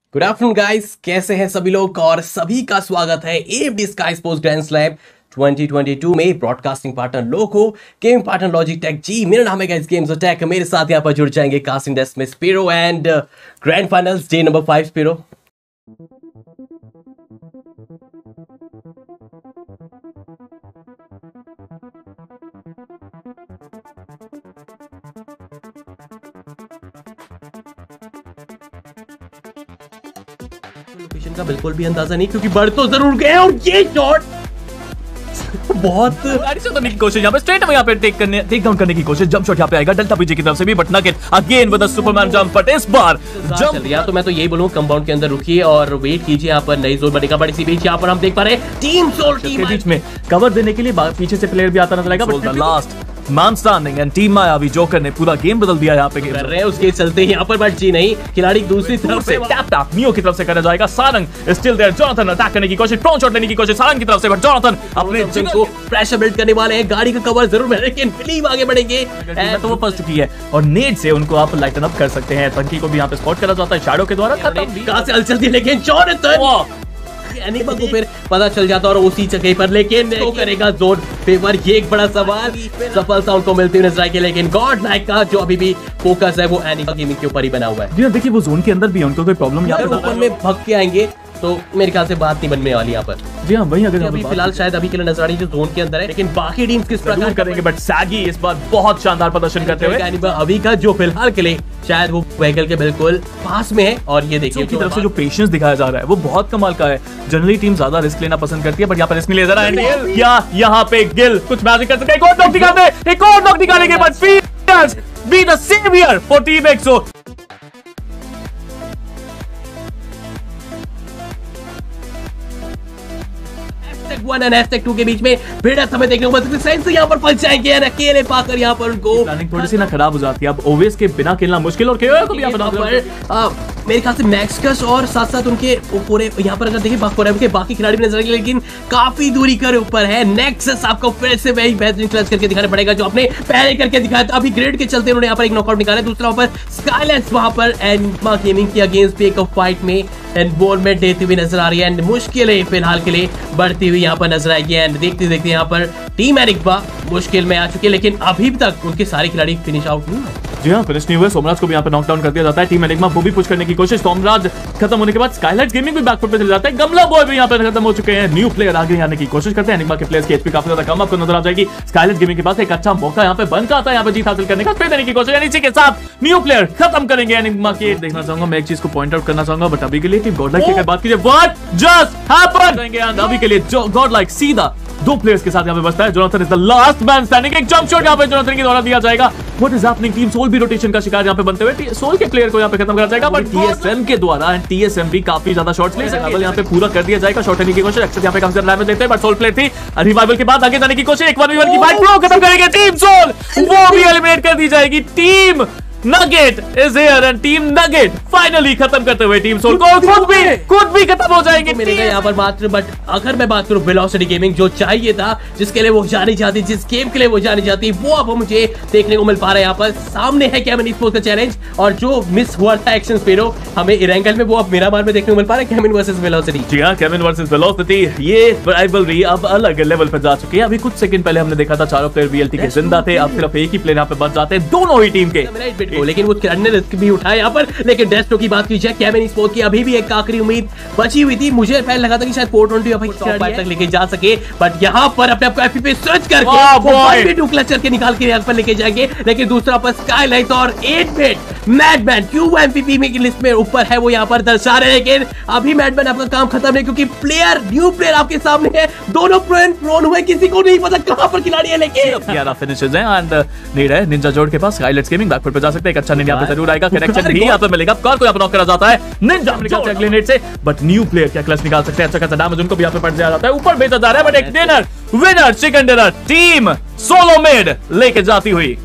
Good afternoon guys, कैसे हैं सभी लोग और सभी का स्वागत है AMD sky sports grand slam 2022 में। Broadcasting partner Loco, gaming partner Logitech G. मेरा नाम है गाइस गेम्स अटैक। मेरे साथ यहाँ पर जुड़ जाएंगे कास्टिंग डेस्क में Spiro and grand finals day number 5 Spiro. Location का बिल्कुल भी अंदाजा नहीं, क्योंकि बढ़ तो जरूर गए और ये शॉट बहुत करने की कोशिश यहाँ पे स्ट्रेट यहाँ पे टेक डाउन करने की कोशिश। जंप शॉट यहाँ पे आएगा डेल्टा पीजे की तरफ से भी, but Nugget again with the Superman jump, but इस बार जंप चल रहा। तो मैं तो यही बोलूं, कंपाउंड के अंदर रुकिए और वेट कीजिए। यहाँ पर नई जोन बनेगा बड़ी सी बीच। यहाँ पर हम देख पा रहे हैं टीम सोल के बीच में कवर देने के लिए पीछे से प्लेयर भी आता नजर आएगा, but last man standing and team Mayavi Joker ने पूरा गेम बदल दिया। यहाँ पे कर रहे हैं उसके चलते यहाँ पर, बट जी नहीं, खिलाड़ी दूसरी तरफ से टैप नियो की तरफ से करा जाएगा। Sarang still there, Jonathan attack करने की कोशिश, ड्रोन शॉट लेने की कोशिश सारंग की तरफ से, बट जोनाथन अपने जिंग को प्रेशर बिल्ड करने वाले हैं। गाड़ी का कवर जरूर है, लेकिन बिलीव आगे बढ़ेंगे तो वो फंस चुकी है और नेट से उनको आप लाइटन अप कर सकते हैं। टंकी को भी यहाँ पे स्पॉट करा जाता है शैडो के द्वारा। कहां से हलचल थी, लेकिन जोनाथन एनिमा को फिर पता चल जाता और उसी जगह पर, लेकिन वो करेगा जोन फेवर। ये एक बड़ा सवाल, सफलता उनको मिलती हुई नजर आएगी, लेकिन गॉड नाइक का जो अभी भी फोकस है वो एनिमा गेमिंग के ऊपर ही बना हुआ है। जी देखिए, वो जोन के अंदर भी है, उनको कोई प्रॉब्लम यहाँ पे ओपन में भग के आएंगे तो मेरे ख्याल से बात नहीं बनने वाली यहाँ पर। जी हाँ, वही अगर अभी फिलहाल शायद अभी के लिए नजर आ रही है जो जोन के अंदर है, लेकिन बाकी टीम्स किस प्रकार करेंगे। बट सैगी इस बार बहुत शानदार प्रदर्शन करते हुए एनिमा अभी का जो फिलहाल के लिए शायद वो व्हीकल के बिल्कुल पास में है। और ये देखिए की तरफ से जो पेशेंस दिखाया जा रहा है वो बहुत कमाल का है। जनरली टीम ज्यादा रिस्क लेना पसंद करती है, बट यहाँ पर रिस्क नहीं ले जा रहा है। क्या यहाँ पे गिल कुछ मैजिक कर सकते हैं? एक और नॉक निकाल दे, एक और नॉक निकालेंगे, but fields be the saviour for team XO. One and hashtag 2 के बीच में भिड़ंत हमें देखने को मिल सकती है। सेंस यहाँ पर फंस जाएंगे और अकेले पाकर यहाँ पर उनको प्लानिंग थोड़ी सी ना खराब हो जाती है। अब ओवेस के बिना खेलना मुश्किल और केओ को भी यहाँ पर मेरे ख्याल से मैक्सकस और साथ साथ उनके पूरे यहाँ पर अगर देखिए के बाकी खिलाड़ी भी नजर आएंगे, लेकिन काफी दूरी कर ऊपर है। नेक्सस आपको फिर से वही बेहतरीन क्लच करके दिखाना पड़ेगा जो आपने पहले करके दिखाया था। अभी ग्रेड के चलते उन्होंने यहाँ पर एक नॉकआउट निकाला। दूसरा वहाँ पर स्काईलैंड्स वहां पर एनिमा गेमिंग के अगेंस्ट एक फाइट में इन्वॉल्वमेंट देती हुई नजर आ रही है एंड मुश्किलें फिलहाल के लिए बढ़ती हुई यहाँ पर नजर आएगी। एंड देखते देखते यहाँ पर टीम एनिग्मा मुश्किल में आ चुकी है, लेकिन अभी तक उनके सारे खिलाड़ी फिनिश आउट नहीं हुए। जी हाँ, फिनिश नहीं हुए। सोमराज को भी यहाँ पे नॉकडाउन कर दिया जाता है। टीम एनिग्मा वो भी पुश करने की कोशिश। सोमराज खत्म होने के बाद स्काईलाइट गेमिंग भी बैकफुट पे चले जाता है। गमला बॉय भी यहाँ पे खत्म हो चुके हैं। न्यू प्लेयर आगे आने की कोशिश करते हैं। एनिग्मा के प्लेयर्स की एचपी काफी ज्यादा कम आपको नजर आ जाएगी। स्काईलाइट गेमिंग के पास एक अच्छा मौका यहाँ पे बनता आता है यहाँ पे जीत हासिल करने का, फिर देने की कोशिश। इसी के साथ न्यू प्लेयर खत्म करेंगे एनिग्मा के। देखना चाहूंगा मैं एक चीज को पॉइंट आउट करना चाहूंगा, बट अभी के लिए टीम गॉडलाइक की अगर बात कीजिए, व्हाट जस्ट हैपेंड, अभी के लिए गॉडलाइक सीधा 2 प्लेयर्स के साथ यहाँ पे बचता है। Jonathan is the last man standing. एक जंप शॉट यहाँ पे जोनाथन के द्वारा दिया जाएगा। What is happening? Team Soul भी रोटेशन का शिकार यहाँ पे बनते हुए सोल के प्लेयर को यहाँ पे खत्म करा जाएगा, बट टीएसएम के द्वारा एंड टीएसएम भी काफी ज्यादा शॉट्स ले सकते हैं। यहाँ पे पूरा कर दिया जाएगा। शॉट लेने की कोशिश अक्सर यहाँ पे कम से डैमेज देते हैं, बट सोल प्लेयर थी। रिवाइवल के बाद आगे जाने की कोशिश, एक 1v1 की फाइट प्रो खत्म करेंगे टीम सोल, वो भी एलिमिनेट कर दी जाएगी। Team Nugget is here and team Nugget finally खत्म करते हुए टीम सोल को खुद भी खत्म हो जाएंगे मिलेगा यहाँ पर मात्र। बट अगर मैं बात करूं वेलोसिटी गेमिंग, जो चाहिए था, जिसके लिए वो जानी जाती, जिस गेम के लिए वो जानी जाती, वो अब मुझे देखने को मिल पा रहा है। यहाँ पर सामने है केविन स्पोर्ट्स का चैलेंज, और जो मिस हुआ था एक्शन स्पीरो हमें इरेंगल में, वो अब मिरामार में देखने को मिल पा रहा है। Kevin versus Velocity. जी हां, केविन वर्सेस वेलोसिटी, ये राइवलरी अब अलग लेवल पर जा चुकी है। अभी कुछ सेकंड पहले हमने देखा था चारों प्लेयर वीएलटी के जिंदा थे, अब सिर्फ एक ही प्लेयर यहाँ पे बच जाते हैं दोनों ही टीम के। लेकिन वो रिस्क भी उठाया यहाँ पर। लेकिन डेस्टो की बात की जाए, केविन स्पोर्ट्स की अभी भी एक आखिरी उम्मीद बची हुई थी। मुझे पहले लगा था कि शायद 420 तक लेके जा सके, बट यहाँ पर अपने आपको एफपी पे स्विच करके टू क्लचर के निकाल के यहाँ पर लेके जाएंगे। लेकिन दूसरा पर स्काईलाइट और 8 बिट मैडमैन क्यों एमपीपी में की लिस्ट में ऊपर है वो यहाँ पर दर्शा रहे हैं। लेकिन अभी मैडमैन आपका काम खत्म है, क्योंकि प्लेयर न्यू प्लेयर आपके सामने है। दोनों प्रोन हुए, किसी को नहीं पता कहां पर खिलाड़ी है। लेकिन 11 फिनिशेस हैं एंड नीड है निंजा जोड़ के पास। स्काईलाइट गेमिंग बैकफुट पे जा सकते हैं। एक अच्छा नीड यहाँ पे जरूर आएगा। कनेक्शन भी यहाँ पे मिलेगा। कार को यहाँ पे नॉक करा जाता है। निंजा निकालते हैं अगले नेट से, बट न्यू प्लेयर क्या क्लच निकाल सकते हैं। अच्छा खासा डैमेज उनको भी यहाँ पे पड़ जाता है। ऊपर भेजा जा रहा है, बट एक dinner winner chicken dinner team solo made लेके जाती हुई।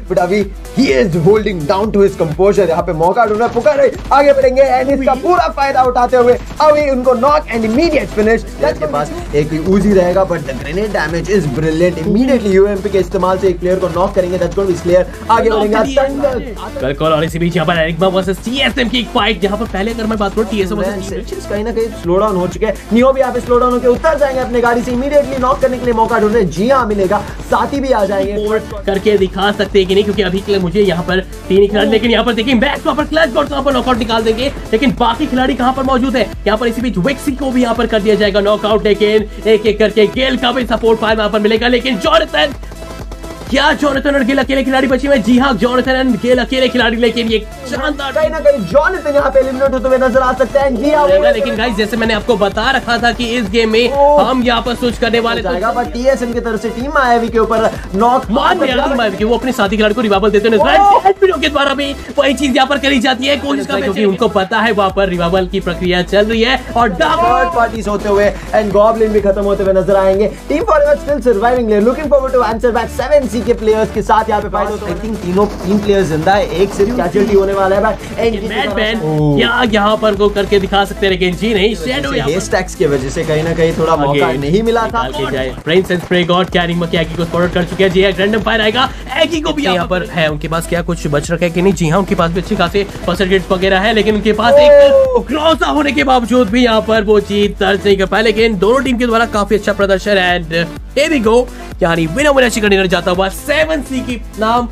बट अभी ही is holding down to his composure. यहाँ पे मौका ढूंढ रहा है, पुकार रहे, आगे बढ़ेंगे एंड इसका पूरा फायदा उठाते हुए अभी उनको नॉक एंड इमीडिएट फिनिश। के पास एक उजी रहेगा but the grenade damage is brilliant. Immediately UMP के इस्तेमाल से एक प्लेयर को नॉक करेंगे, that's going to be slayer. आगे बढ़ेंगे बिल्कुल, और इसी बीच यहाँ पर एनिग्मा वर्सेस टीएसएम की फाइट, जहाँ पर पहले अगर मैं बात करूं टीएसएम वर्सेस कहीं ना कहीं स्लो डाउन हो चुके हैं। नियो भी यहाँ पे स्लो डाउन होकर उतर जाएंगे अपने गाड़ी से, इमीडिएटली नॉक करने के लिए मौका ढूंढ रहे हैं। जी हाँ मिलेगा, साथी भी आ जाएंगे, करके दिखा सकते हैं कि नहीं, क्योंकि अभी के लिए मुझे यहाँ पर 3 खिलाड़ी, लेकिन यहाँ पर देखिए मैक्स वहाँ पर क्लच बॉट वहाँ पर नॉकआउट निकाल देंगे, लेकिन बाकी खिलाड़ी कहाँ पर मौजूद है। यहाँ पर इसी बीच वेक्सी को भी यहाँ पर कर दिया जाएगा नॉकआउट, लेकिन एक एक करके गेल का भी सपोर्ट फायर वहाँ पर मिलेगा। लेकिन जॉनथन, क्या जॉनथन और गेल अकेले खिलाड़ी बचे हुए? जी हाँ, जॉनथन और गेल अकेले खिलाड़ी, लेकिन ये शानदार कहीं ना कहीं जॉनथन यहाँ पे एलिमिनेट होते हुए नजर आ सकते हैं। जी हाँ, लेकिन गाइस जैसे मैंने आपको बता रखा था कि इस गेम में हम यहाँ पर स्विच करने वाले जाएगा, बट टीएसएम की तरफ से टीम आईवी के ऊपर नॉक मान टीम आईवी वो अपने साथी खिलाड़ी को रिवाइवल देते हैं के द्वारा भी वही चीज यहाँ पर करी जाती है, कोशिश करते हैं क्योंकि उनको पता है वहाँ पर रिवाइवल की प्रक्रिया चल रही है और थर्ड पार्टीज होते हुए एंड गॉब्लिन भी खत्म होते हुए नजर आएंगे। Team forward still surviving, looking forward to answer back 7C के प्लेयर्स के साथ यहाँ पे फाइट होता है। आई थिंक तीन प्लेयर्स जिंदा है, एक सिर्फ कैजुअलिटी होने वाला है यहाँ पर को करके दिखा सकते हैं, लेकिन जी नहीं, शैडो हेस्टैक्स की वजह से कहीं ना कहीं थोड़ा मौका नहीं मिला था। Prince and spray god carrying में एगी को स्पॉट कर चुके हैं। जी रैंडम फायर आएगा, एगी को भी यहाँ पर है, उनके पास क्या कुछ बच रखा है कि नहीं? जी हाँ, उनके पास भी अच्छे खासे परसेंटेज वगैरह है, लेकिन उनके पास एक क्रॉसा होने के बावजूद भी यहाँ पर वो जीत दर्ज नहीं कर पाए। लेकिन दोनों टीम के द्वारा काफी अच्छा प्रदर्शन एंड here we go, यानी विनर चिकन डिनर जाता हुआ 7C की नाम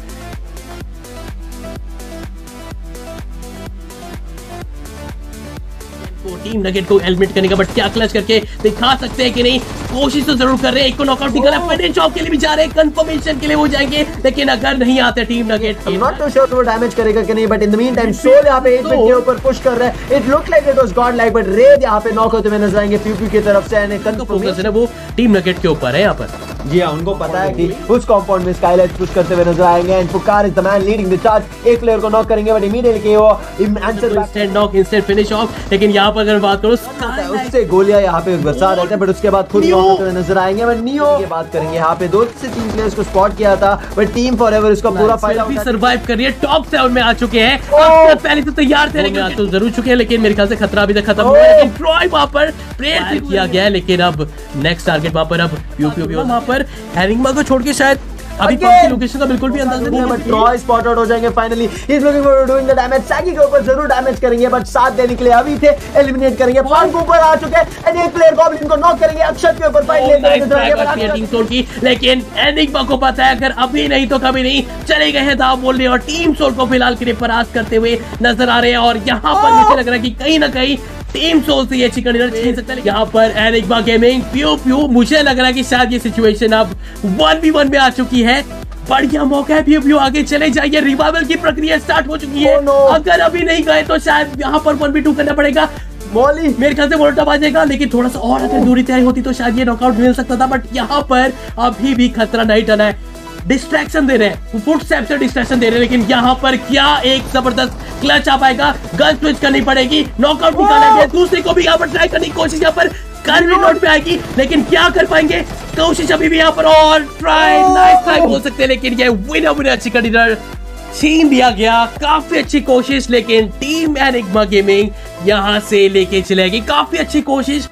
टीम नगेट को एलिमिनेट करने का, बट क्या क्लच करके दिखा सकते हैं कि नहीं? कोशिश तो जरूर कर रहे हैं, एक को नॉकआउट निकाला, फिनिश ऑफ के लिए भी जा रहे हैं, कंफर्मेशन के लिए वो जाएंगे, लेकिन अगर नहीं आते team Nugget not too sure वो डैमेज करेगा कि नहीं, but in the mean time Soul यहाँ पे 8 के ऊपर पुश कर रहे हैं। It look like it was god like, but red यहाँ पे नॉक होते हुए नजर आएंगे पीपी की तरफ से, एंड फोकस है ना वो टीम नगेट के ऊपर है यहाँ पर। जी हाँ, उनको पता है कि उस कंपाउंड में स्काईलाइट पुश करते हुए नजर आएंगे and Pukar is the man leading the charge. एक प्लेयर को नॉक करेंगे, बट इमीडिएटली वो answer instant knock, instant finish off. लेकिन यहाँ पर अगर बात करो उससे गोलियां यहाँ पे बरसा रहते हैं, बट उसके बाद खुद नॉक होते हुए नजर आएंगे। बट नियो की बात करेंगे, यहाँ पे 2 से 3 प्लेयर्स को स्पॉट किया था, बट टीम फॉरएवर इसका पूरा फायदा सर्वाइव कर रही है, टॉप 7 में आ चुके हैं। पहले तो तैयार थे, लेकिन आज तो जरूर चुके हैं, लेकिन मेरे ख्याल से खतरा अभी तक खत्म हुआ है। लेकिन ट्रॉय वहां पर प्रेयर किया गया है, लेकिन अब नेक्स्ट टारगेट वहां पर अब पीओपी वहां पर हैरिंगमा को छोड़ के शायद अभी पंप की लोकेशन का बिल्कुल भी अंदाजा नहीं है, बट ट्रॉय स्पॉट आउट हो जाएंगे finally. He is looking for doing the damage. सैगी के ऊपर जरूर डैमेज करेंगे, बट साथ देने के लिए अभी थे, एलिमिनेट करेंगे। पंप ऊपर आ चुके हैं एंड एक प्लेयर गॉब्लिन को नॉक करेंगे, अक्षत के ऊपर फाइट लेकर जाएंगे टीम सोल की, लेकिन एनिग्मा को पता है अगर अभी नहीं तो कभी नहीं, चले गए हैं दाव बोलने और टीम सोल को फिलहाल के लिए परास्त करते हुए नजर आ रहे हैं। और यहाँ पर मुझे लग रहा है कि कहीं ना कहीं टीम सोल से ये चिकन डिनर छीन सकता है। यहाँ पर एनिग्मा गेमिंग प्यू मुझे लग रहा है कि शायद ये सिचुएशन अब 1v1 में आ चुकी है। बढ़िया मौका है, प्यू आगे चले जाइए, रिवाइवल की प्रक्रिया स्टार्ट हो चुकी है। अगर अभी नहीं गए तो शायद यहाँ पर 1v2 करना पड़ेगा। मौली मेरे ख्याल से वोल्टा आ जाएगा, लेकिन थोड़ा सा और अगर दूरी तय होती तो शायद ये नॉकआउट मिल सकता था, बट यहाँ पर अभी भी खतरा नहीं टला है। डिस्ट्रैक्शन दे रहे हैं, फुटस्टेप से डिस्ट्रैक्शन दे रहे हैं, लेकिन यहाँ पर क्या एक जबरदस्त क्लच आ पाएगा? गन स्विच करनी पड़ेगी, नॉकआउट निकालेंगे, दूसरे को भी यहाँ पर ट्राई करने की कोशिश यहाँ पर करनी नोट पे आएगी, लेकिन क्या कर पाएंगे? कोशिश अभी भी यहाँ पर और ट्राई, नाइस ट्राई बोल सकते हैं, लेकिन ये विनर चिकन डिनर छीन दिया गया। काफी अच्छी कोशिश, लेकिन टीम एनिग्मा गेमिंग यहाँ से लेके चलेगी। काफी अच्छी कोशिश,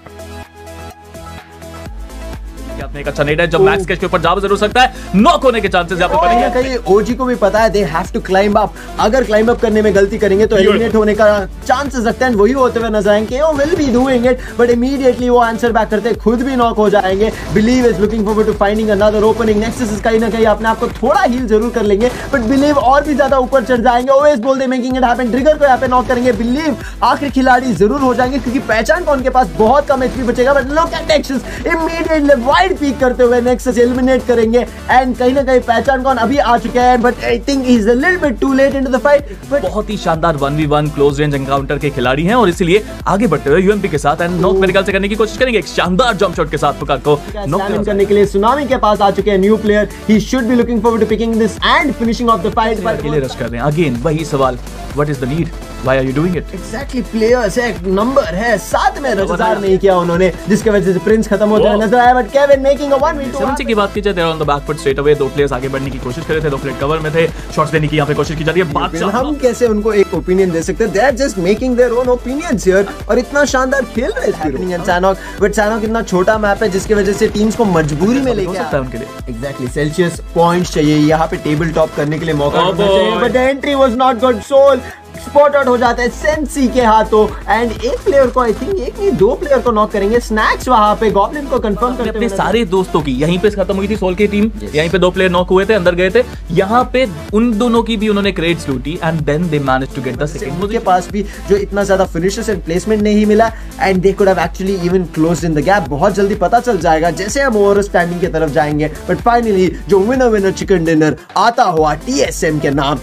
एक अच्छा नेट है जब मैक्स कैश के ऊपर जा जरूर सकता है, नॉक होने के चांसेस यहाँ पे बनेंगे। कहीं ओजी को भी पता है they have to climb up, अगर क्लाइंब अप करने में गलती करेंगे तो एलिमिनेट होने का चांसेस रखते हैं। वही होते हुए नजर आएंगे, वो will be doing it, but immediately वो आंसर बैक करते हैं, खुद भी नॉक हो जाएंगे। Believe is looking forward to finding another opening. Nexus कहीं ना कहीं अपने आप को थोड़ा हील जरूर कर लेंगे, बट बिलीव और भी ज्यादा ऊपर चढ़ जाएंगे। ओएस बोल they making it happen, trigger को यहाँ पे नॉक करेंगे। बिलीव आखिरी खिलाड़ी जरूर हो जाएंगे, क्योंकि पहचान का उनके पास बहुत कम एचपी बचेगा, but look at Nexus immediately wide peek करते हुए नेक्सस एलिमिनेट करेंगे। एंड कहीं ना कहीं पहचान कौन अभी आ चुके हैं, but I think he is a little bit too late into the fight. But बहुत ही शानदार 1v1 क्लोज रेंज एनकाउंटर के खिलाड़ी हैं और इसीलिए आगे बढ़ते हुए यूएमपी के साथ एंड नॉक मेरे ख्याल से करने की कोशिश करेंगे। एक शानदार जंप शॉट के साथ पुकार को नॉक करने के लिए सुनामी के पास आ चुके हैं new player. He should be looking forward to picking this and finishing off the fight, but अकेले रश कर रहे हैं। अगेन वही सवाल, what is the need? Why are you doing it? Exactly, players है, नंबर है, साथ में इंतजार नहीं किया उन्होंने, जिसके वजह से प्रिंस खत्म होते हुए नजर आया, but Kevin making a 1v2। 70 की बात की जाए, on the back foot straight away, दो प्लेयर्स आगे बढ़ने की कोशिश कर रहे थे, दो प्लेयर कवर में थे, शॉट्स देने की यहाँ पे कोशिश की जा रही है। बादशाह हम कैसे उनको एक ओपिनियन दे सकते हैं? They are just making their own opinions here, और इतना शानदार खेल रहे हैं सैनॉक, बट सैनॉक इतना छोटा मैप है जिसकी वजह से टीम्स को मजबूरी में लेके सकता है उनके लिए। एग्जैक्टली, सेल्सियस पॉइंट्स चाहिए यहाँ पे, टेबल टॉप करने के लिए मौका मिलना चाहिए, but the entry was not good. Soul spot out हो जाता है सेंसी के हाथों, एंड एक प्लेयर को, आई थिंक एक नहीं दो प्लेयर को नॉक करेंगे स्नैक्स वहां पे, गॉब्लिन को कंफर्म करते अपने सारे दोस्तों की यहीं पे खत्म हुई थी सोल की टीम। यहीं पे दो प्लेयर नॉक हुए थे, अंदर गए थे, यहाँ पे उन दोनों की भी उन्होंने क्रेट्स लूटी, and then they managed to get the second. उनके पास भी जो इतना ज्यादा फिनिशर्स एंड प्लेसमेंट नहीं मिला, and they could have actually even closed in the gap. बहुत जल्दी पता चल जाएगा जैसे हम ओवर स्टैंडिंग की तरफ जाएंगे, बट फाइनली जो विनर चिकन डिनर आता हुआ TSM के नाम।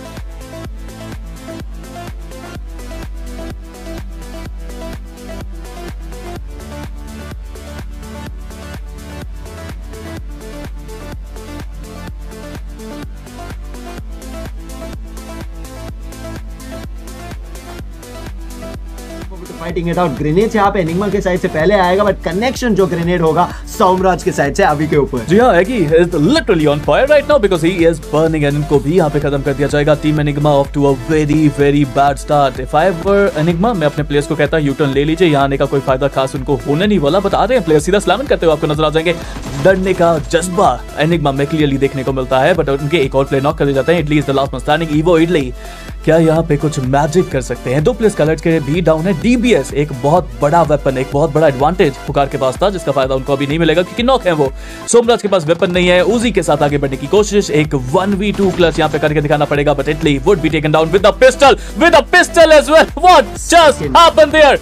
फाइटिंग इट आउट, ग्रेनेड यहाँ पे एनिग्मा के साइड से पहले आएगा, बट कनेक्शन जो ग्रेनेड होगा सोमराज के साइड से अभी के ऊपर। जी हाँ, he is literally on fire right now because he is burning, and इनको भी यहाँ पे खत्म कर दिया जाएगा। Team Enigma off to a very very bad start. If I were Enigma, मैं अपने प्लेयर्स को कहता यू टर्न ले लीजिए, यहाँ आने का कोई फायदा खास उनको होने नहीं वाला। बता रहे हैं प्लेयर सीधा स्लैम करते हुए आपको नजर आ जाएंगे। डरने का जज्बा एनिग्मा में क्लियरली देखने को मिलता है, बट उनके एक और प्लेयर नॉक कर दिए जाते हैं। Italy is the last man standing. इवो इडली क्या यहाँ पे कुछ मैजिक कर सकते हैं? दो प्लेयर्स कलर्स के भी डाउन है। DBS एक बहुत बड़ा वेपन, एक बहुत बड़ा एडवांटेज पुकार के पास था, जिसका फायदा उनको अभी नहीं मिलेगा क्योंकि नॉक है वो। सोमराज के पास वेपन नहीं है। उजी के साथ आगे बढ़ने की कोशिश, एक 1v2 क्लच यहाँ पे करके दिखाना पड़ेगा, but Italy would be taken down with a pistol as well. What just happened there?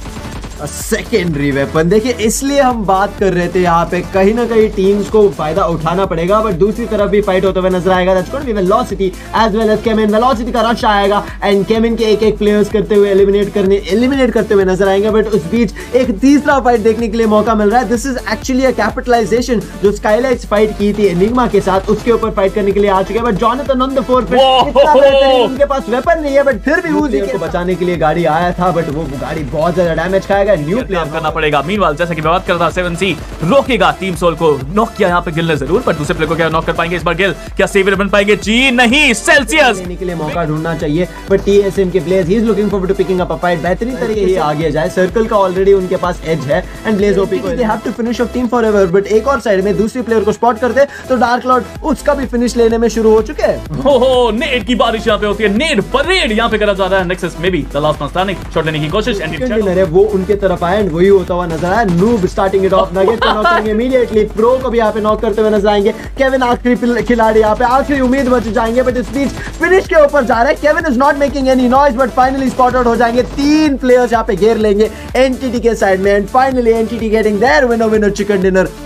Secondary weapon. देखिए, इसलिए हम बात कर रहे थे यहाँ पे, कहीं ना कहीं टीम्स को फायदा उठाना पड़ेगा, बट दूसरी तरफ भी फाइट होते हुए नजर आएगा। That's going to be Velocity as well as Kemin. Velocity का रश आएगा, एंड केमिन के एक प्लेयर्स करते हुए एलिमिनेट करते हुए नजर आएंगे, बट उस बीच एक तीसरा फाइट देखने के लिए मौका मिल रहा है। This is actually a capitalization. जो स्काईलाइट्स फाइट की थी एनिग्मा के साथ, उसके ऊपर फाइट करने के लिए आ चुके हैं, but Jonathan on the forfeit. इतना बेहतरीन, उनके पास वेपन नहीं है, बट फिर भी उजी को बचाने के लिए गाड़ी आया था, बट वो गाड़ी बहुत ज्यादा डैमेज खाएगा। न्यू प्लेयर करना पड़ेगा। मीनवाइल जैसे कि मैं बात कर रहा था, 7C रोकेगा टीम सोल को। नॉक किया यहाँ पे गिल ने जरूर, पर दूसरे प्लेयर को क्या नॉक कर पाएंगे इस बार गिल? क्या सेवियर बन पाएंगे? जी नहीं, सेल्सियस लेने के लिए मौका ढूंढना चाहिए, बट TSM के players he is looking forward to picking up a fight. बेहतरीन तरीके से आगे जाए, सर्कल का ऑलरेडी उनके पास एज है, एंड ब्लेज ओपी को they have to finish off team forever. But एक और साइड में दूसरी प्लेयर को स्पॉट करते तो डार्क लॉर्ड उसका भी फिनिश लेने में शुरू हो चुके हैं। हो नेड की बारिश यहाँ पे होती है, नेड परेड यहाँ पे करा जा रहा है। नेक्सस में भी the last man standing, shot लेने की कोशिश, एंड वो उनके तरफ आए, एंड वही होता हुआ नजर आया। Noob starting it off, Nugget को नॉक करेंगे इमीडिएटली। प्रो को भी यहाँ पे नॉक करते हुए नजर आएंगे। केविन आखिरी खिलाड़ी यहाँ पे, आखिरी उम्मीद बच जाएंगे, बट इस बीच फिनिश के ऊपर जा रहा है। Kevin is not making any noise, but finally spot out हो जाएंगे। 3 प्लेयर्स यहाँ पे घेर लेंगे एनटीटी के साइड में, and finally NTT getting their winner chicken dinner